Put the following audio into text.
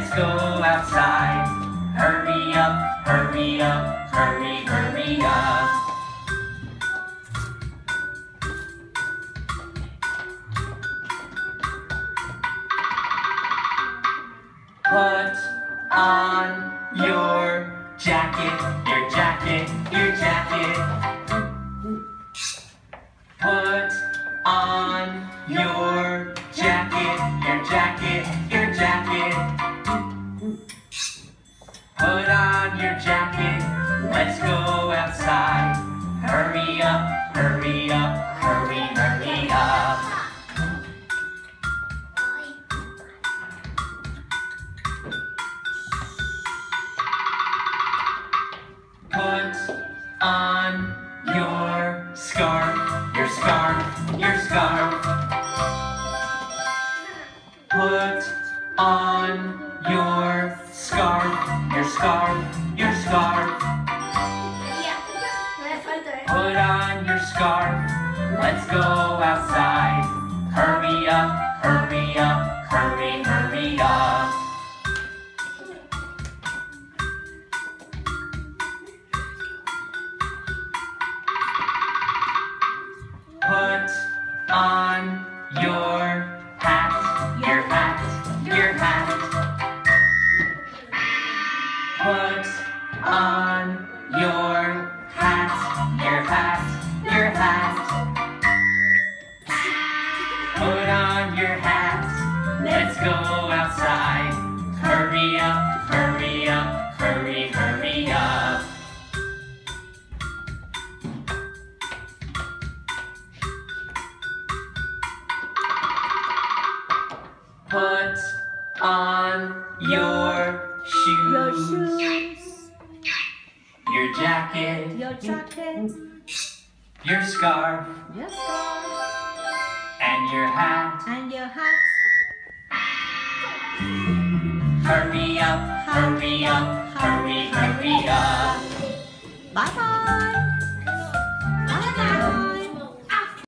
let's go outside. Hurry up, hurry up, hurry, hurry up. Put on your jacket, your jacket, your jacket. Put on your jacket, your jacket, your jacket. Put on your jacket, let's go outside. Hurry up, hurry up, hurry, hurry up. Put on your scarf, your scarf, your scarf. Put on your scarf, your scarf, your scarf. Put on your scarf, let's go outside. Hurry up, hurry up, hurry, hurry up. Put on your hat, your hat, your hat. Put on your hat, your hat, your hat. Put on your hat, let's go outside. Hurry up, hurry up, hurry, hurry up. Put on your shoes, your jacket, your scarf, and your hat. Hurry up, hurry up, hurry, hurry up. Bye bye.